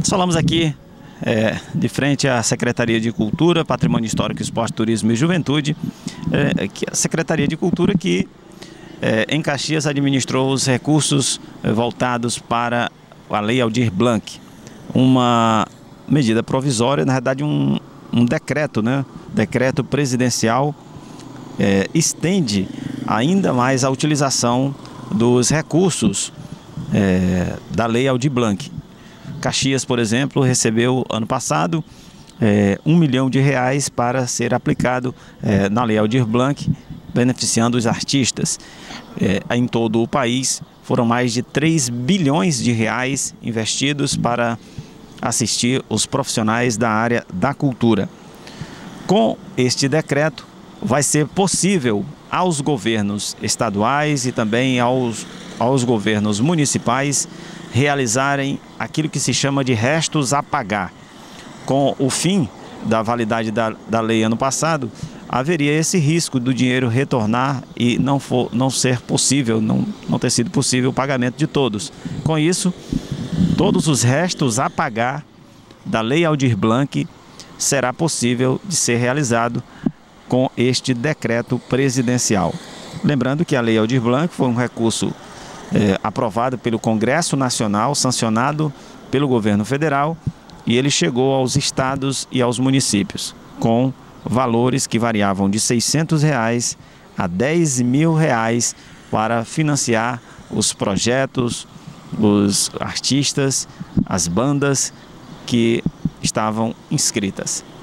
Nós falamos aqui de frente à Secretaria de Cultura, Patrimônio Histórico, Esporte, Turismo e Juventude, que a Secretaria de Cultura que em Caxias administrou os recursos voltados para a Lei Aldir Blanc, uma medida provisória, na verdade um decreto, né? Decreto presidencial estende ainda mais a utilização dos recursos da Lei Aldir Blanc. Caxias, por exemplo, recebeu ano passado R$1 milhão para ser aplicado na Lei Aldir Blanc, beneficiando os artistas. Em todo o país foram mais de R$3 bilhões investidos para assistir os profissionais da área da cultura. Com este decreto, vai ser possível aos governos estaduais e também aos governos municipais realizarem aquilo que se chama de restos a pagar. Com o fim da validade da lei ano passado, haveria esse risco do dinheiro retornar e não ser possível, não ter sido possível o pagamento de todos. Com isso, todos os restos a pagar da Lei Aldir Blanc será possível de ser realizado com este decreto presidencial. Lembrando que a Lei Aldir Blanc foi um recurso aprovado pelo Congresso Nacional, sancionado pelo governo federal, e ele chegou aos estados e aos municípios, com valores que variavam de R$600 a R$10 mil para financiar os projetos, os artistas, as bandas que estavam inscritas.